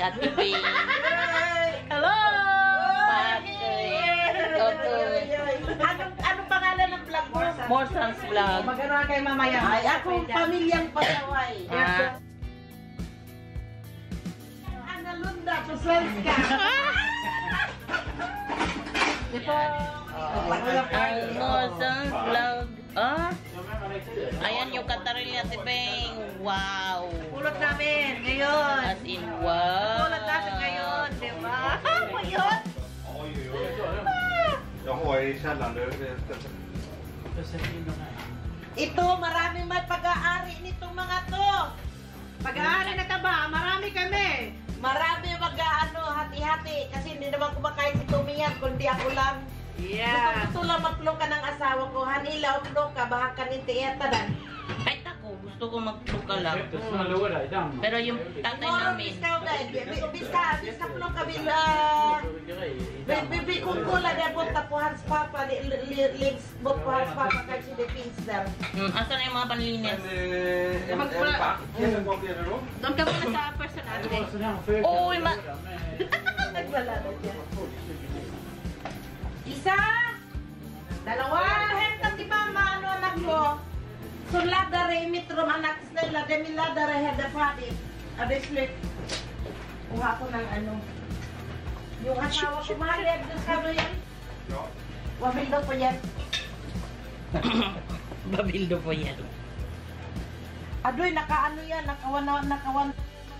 Ate Bing. Hello! Anong pangalan ng vlog mo? Morsans Vlog. Magano kay mamaya. Ay, ako pamilyang pasaway. Ana Lunda, pasaway ka. Ito. Ang Morsans Vlog. Ayan yung kataril ni Ate Bing. Wow. Pulot namin ngayon. As in, wow. Pulot natin ngayon, di ba? Ngayon? Ito, marami may pag-aari nitong mga to. Pag-aari na ka ba? Marami kami. Marami mag-ano, hati-hati. Kasi hindi naman kumakain si Tommy yan, kundi ako lang. Yeah. Gusto lang maplong ka ng asawa ko. Hanila, uplong ka, baka kaninti etadan. Kahit ako, gusto ko magtuka lang. Pero yung tatay namin. Bisa plong ka bila. Bibi kung kula na po tapuhan sa papa, links mo po sa papa kasi the pinster. Asan na yung mga panlinis? Doon ka muna sa personal. Uy, Nagwala na dyan. Isa, dalawa, hentang di ba ano anak ko? Sulada re mitro anak Stella de milada re heda fadi. Abislit. Kuha ko ng ano. Yung asawa ko mahal yan doon sa yan. Wabildo po yan. Babildo po yan. Adoy, nakaano yan, nakawan.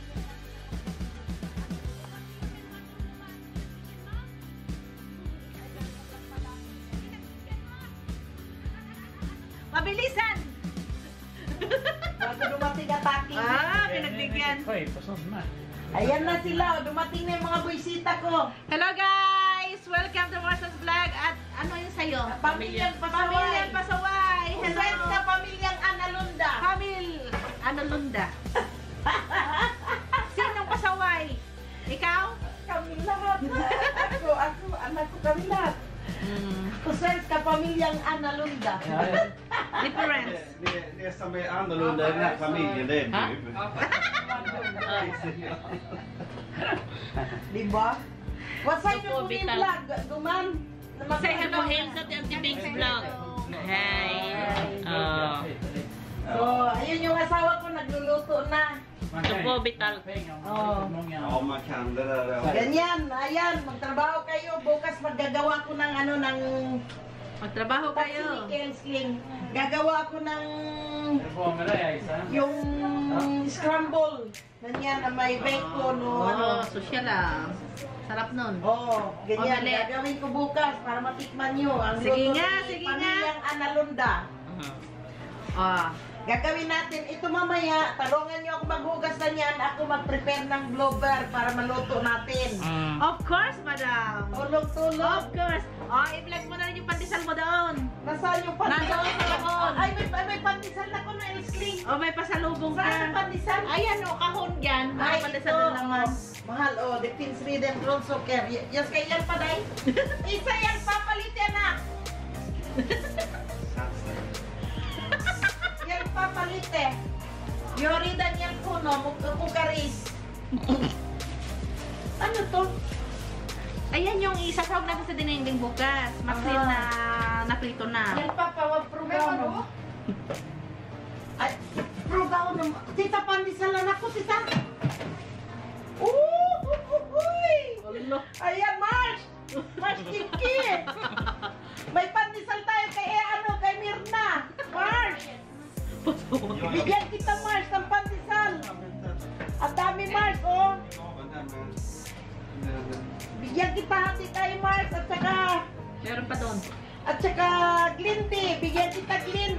Mabilisan! Bago dumating na taki. Pinagbigyan. Ayan na sila, dumating na yung mga buisita ko. Hello guys! Welcome to Morsans Vlog. At ano yung sayo? Pamilyang pasaway. Pamilyang Pasaway. Friends Hello. sa pamilyang Analunda. Ano Lunda? Sinong pasaway? Ikaw? Kami lahat. Ako, anak ko kami lahat. Friends ka pamilyang Analunda. Difference. Det som är annorlunda i den här familjen, det är du. Diba? What's up Opo, yung kunin Vital. vlog? Duman? Say hello, hail sa Ate Bing's Vlog. Hi. So, ayun yung asawa ko, nagluluto na. Ito po, Vital. Oh. Ja, man kan det där. Ja. Ganyan, ayan, magtrabaho kayo. Bukas maggagawa ko ng ano, ng Magtrabaho kayo. Sling. Gagawa ko ng yung scramble. Ganyan na may bacon o ano. Social ah. Sarap nun. Oh, ganyan. Omelette. Gagawin ko bukas para matikman nyo. Ang Sige luto nga, ni sige nga. Pamilyang Analunda. Gagawin natin. Ito mamaya, talungan nyo ako maghugas na yan. Ako mag-prepare ng blooper para maluto natin. Of course, madam. Tulog-tulog. Of course. I-vlog mo na rin yung pandesal mo doon. Nasaan yung pandesal? Nandoon sa loob. Ay, may pandesal na ko na Elsling. May pasalubong Saan ang ka. pandesal? Ayan o, kahon dyan. Ay, Mga pandesal ito. na naman. Mahal, the Prince Rhythm Roll Soccer. Yes, kay yan pa, day. Isa yan, papalit yan na. Yan papalit eh. Yoridan yan kuno, mukaris. Ano to? Ayan yung isasawag natin sa dinengding bukas. Maksil na naprito na. Yan papawag programa. Ay, programa. Tita, pandisalan ako, tita. Uy! Ayan, Mars! Mars Kiki! May pandesal tayo kay Mirna! Mars! Bigyan kita, Mars, ng pandesal! Ang dami, Mars, oh! Bigyan kita hati tayo, Mars, at saka... Meron pa doon. At saka Glindy! Bigyan kita Glind!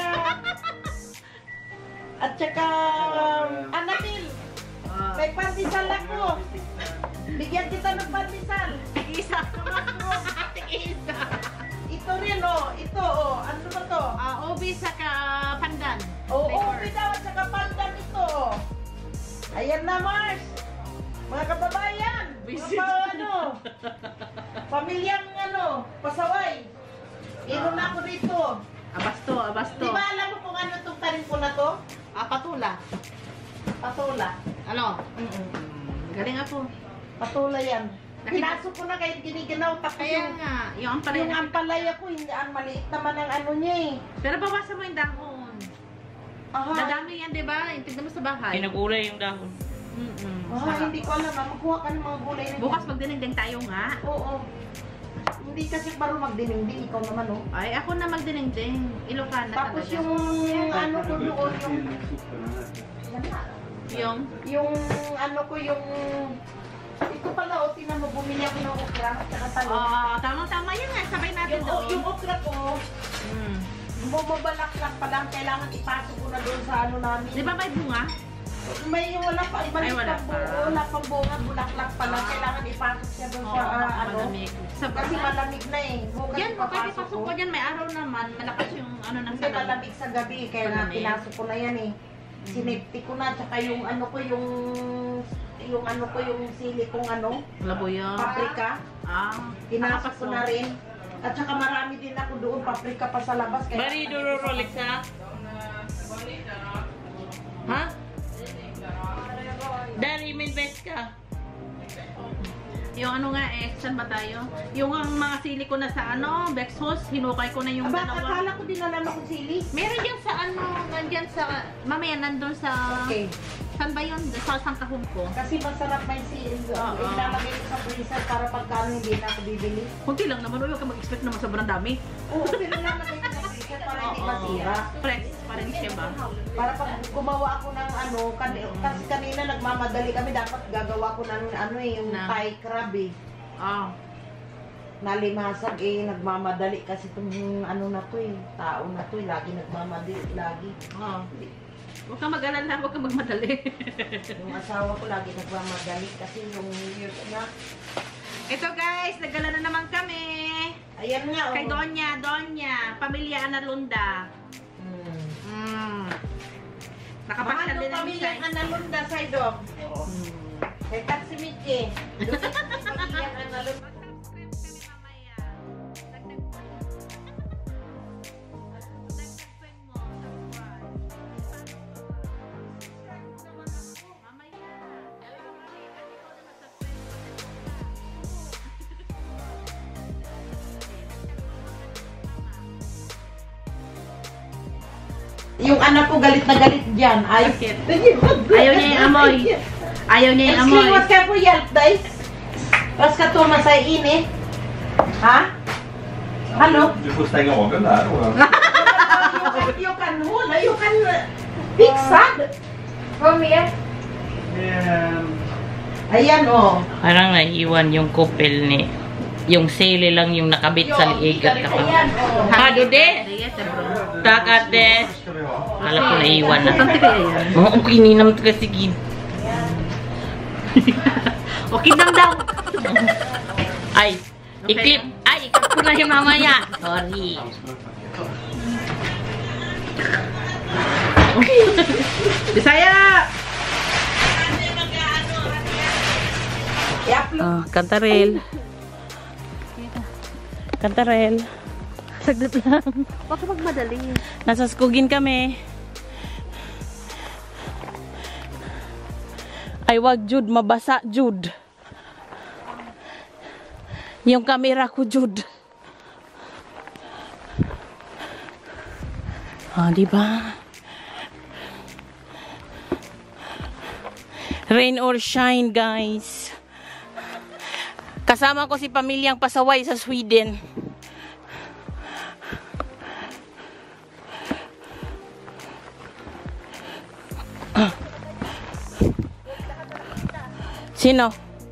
At saka... Anamil! May pandesal ako! Bigyan kita ng pandesal! Isa. Isa. Ito rin, oh! Ito, oh! Ano ba to? Obi sa pandan. Oo, Flavor. bitaw at saka pandan ito, oh! Ayan na, Mars! Mga kababayan! Mga ano? Pamilyang ano? Pasaway! Iro na ako dito! Abasto, abasto. Di ba alam mo kung ano itong tarin ko na to? Patula. Patola. Ano? Galing ako. Patuloy yan. Pinasok ko na kahit giniginaw. Tapos Kaya nga, yung ampalaya. yung ampalaya ko, hindi ang maliit naman ang ano niya eh. Pero bawasan mo yung dahon. Aha. Dadami yan, di ba? Tignan mo sa bahay. Pinagulay yung dahon. Hindi ko alam. Magkuha ka ng mga gulay na Bukas magdinigding tayo nga. Oo. Hindi kasi baro magdinigding. Ikaw naman oh. Ay, ako na magdinigding. Ilocana Tapos talaga. yung ano ko doon, yung ano ko yung ito pala o, tinan mo, bumili ako ng okra at saka talong. Tama-tama yun nga. Sabay natin Yung, doon. yung okra ko, bumabalak-lak pa lang, kailangan ipasok ko na doon sa ano namin. Di ba may bunga? May wala pa, Ay, wala pa. wala pang bunga, bulaklak pa lang, kailangan ipasok siya doon sa ano. malamig. Kasi malamig na eh. Bukas Yan, pwede ipapasok pasok ko dyan. May araw naman. Malakas yung ano ng Kasi malamig sa gabi, kaya nga Malamig. pinasok ko na yan eh. Sinipti ko na, tsaka yung ano ko, yung ano ko, yung sili kong ano, Labuyo. paprika. Pinasok ko na rin. At saka marami din ako doon, paprika pa sa labas. Kaya Bari, duro Rolex ha? Ha? Dari, may best ka. Yung ano nga saan ba tayo? Yung ang mga sili ko na sa ano, Bexos, hinukay ko na yung Aba, dalawa. akala ko dinala na kong sili. Meron dyan sa ano, nandyan sa, mamaya nandun sa, Okay. saan ba yun? Sa sangkahon ko. Kasi masarap may sili. Ilalagay ko sa freezer para pagkano hindi na ako bibili. Kunti lang naman, huwag ka mag-expect naman sobrang dami. Oo, pero ilalagay ko sa freezer para hindi masira. Fresh pa rin siya ba? Para pag gumawa ako ng ano, kasi kanina nagmamadali kami, dapat gagawa ko ng ano eh, yung Na? Thai crab eh. Nalimasag eh, nagmamadali kasi itong ano na to eh, tao na to eh, lagi nagmamadali, lagi. Huwag kang mag-alala, huwag kang magmadali. Yung asawa ko lagi nagmamadali kasi yung na. Ito guys, nagala na naman kami. Ayan nga oh. Kay Donya, pamilya Analunda. Nakapasyal Paano din kami namin yung analunda sa idog? Kay Taksimichi. Doon sa pamilya analunda. Yung anak ko galit na galit dyan. Ay, Ayaw niya yung amoy. Ayaw niya yung amoy. Excuse ka po yan, day. Pas ka to masay ini. Ha? Hallå? Du får stänga av den där då. You can hold, you can fixa. Kom igen. Ayan oh. Parang naiwan yung kupil ni. Yung sili lang yung nakabit sa liig at kapag. Ayan oh. Hado de? Yes, bro. Takat de? Kala ko naiwan na. Saan kaya yan? Oo, okay, ninam ka sige. Okay lang daw. Ay, iklip. Ay, iklip ko na yung mamaya. Sorry. Bisaya! Kantarel. Kantarel. Saglit lang. Huwag ka magmadali. Nasa Skugin kami. Ay, wag Jud, mabasa Jud. Yung kamera ko Jud. Di ba? Rain or shine, guys. Kasama ko si pamilyang pasaway sa Sweden. Sino?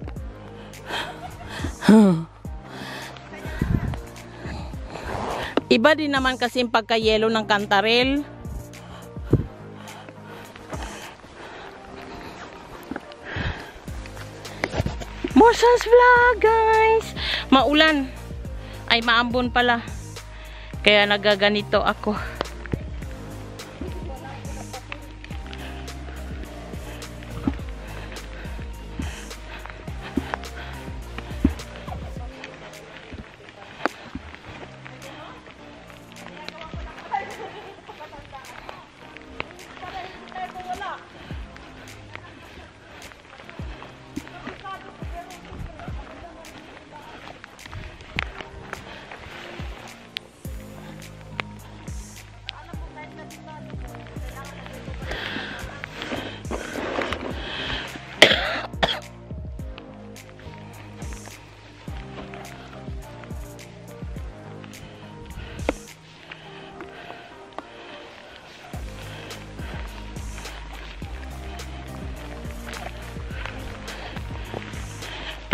Iba din naman kasi yung pagka-yellow ng kantarel. Morsans vlog, guys. Maulan. Ay, maambon pala. Kaya nagaganito ako.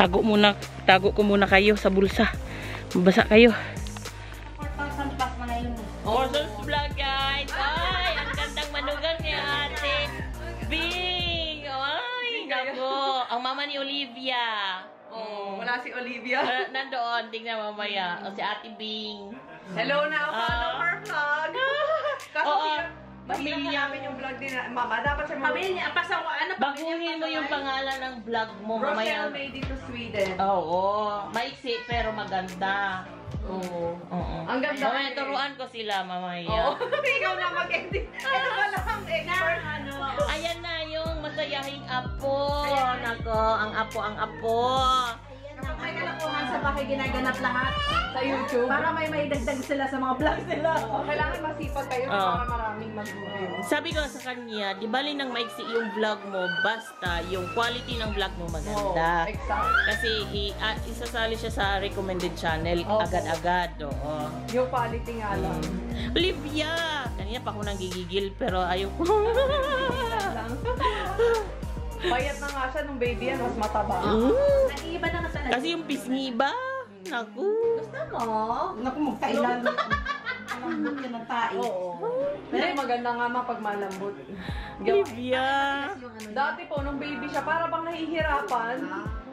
Tago ko muna kayo sa bulsa. Mabasa kayo. 4,000 plus mga yun. Orson's vlog, guys. Ay, ang gandang manugang ni Ate Bing. Ay, nako. Ang mama ni Olivia. Wala si Olivia. Nandoon, tingnan mamaya. O si Ate Bing. Hello na, follower vlog. Kaso mahirap namin yung vlog din. Mama, dapat siya Pamilya, ano, Baguhin mo yung pangalan ng vlog mo mamaya. Rochelle made it to Sweden. Oo. Maiksi pero maganda. Oo. Ang ganda. Mamaya turuan ko sila mamaya. Ikaw na mag-edit. Ano ba lang, expert? Ayan na yung masayahing apo. Nako, ang apo. Kapag may kalokohan sa bahay, ginaganap lahat. Sa YouTube. Para may maidagdag sila sa mga vlogs nila. Kailangan masipag kayo para maraming mag-view. Sabi ko sa kanya, di bali nang maiksi yung vlog mo, basta yung quality ng vlog mo maganda. Exact. Kasi isasali siya sa recommended channel agad-agad. Oo. Yung quality nga lang. Olivia! Kanina pa ako nang gigigil pero ayaw ko. Payat na nga siya nung baby yan, mas mataba. Nag-iiba na talaga. Kasi yung pisngi ba? Naku. Naku, magkailan. Malambot yan ang tae. Oo. Pero maganda nga pag malambot. Olivia! Dati po, nung baby siya, para bang nahihirapan.